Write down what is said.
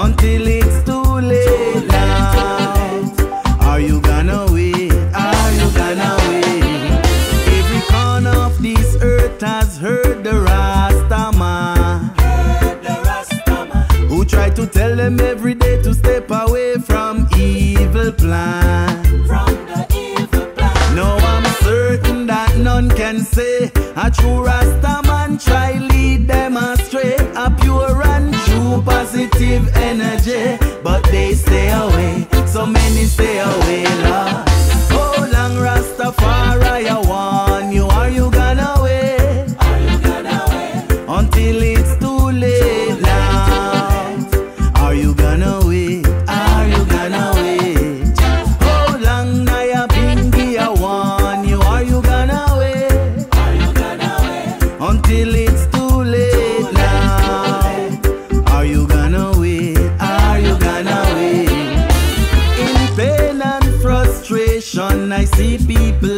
until it's too late now. Are you gonna wait? Are you gonna wait? Every corner of this earth has heard the Rasta man, who try to tell them every day to step away from evil plan. No, I'm certain that none can say a true Rasta man try lead them astray. A pure and true positive energy, but they stay away. So many stay away, Lord. Oh, long Rastafari, I warn you. Are you gonna wait? Are you gonna wait until it's too late now? Are you gonna wait? Are you gonna wait? Oh, long Naya Bingi, I warn you. Are you gonna wait? Are you gonna wait until it's too late now? Are you gonna wait? Are you gonna wait? In pain and frustration, I see people